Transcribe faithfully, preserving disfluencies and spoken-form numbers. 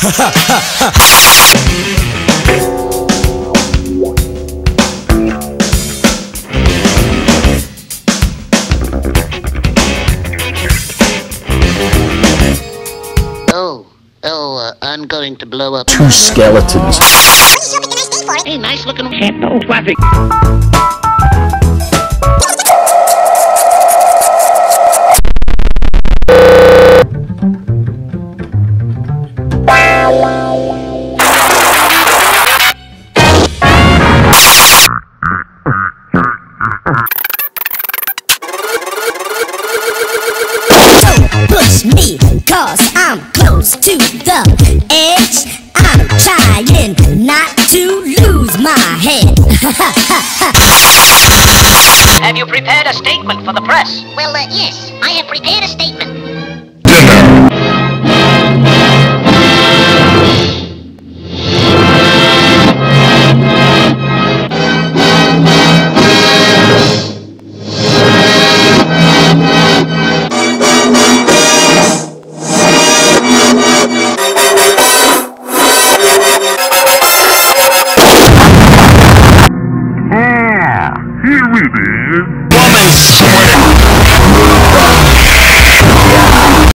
Oh, oh, uh, I'm going to blow up. Two skeletons. Hey, nice looking cat, no traffic. Push me, cause I'm close to the edge. I'm trying not to lose my head. Have you prepared a statement for the press? Well, uh, yes, I have prepared a statement.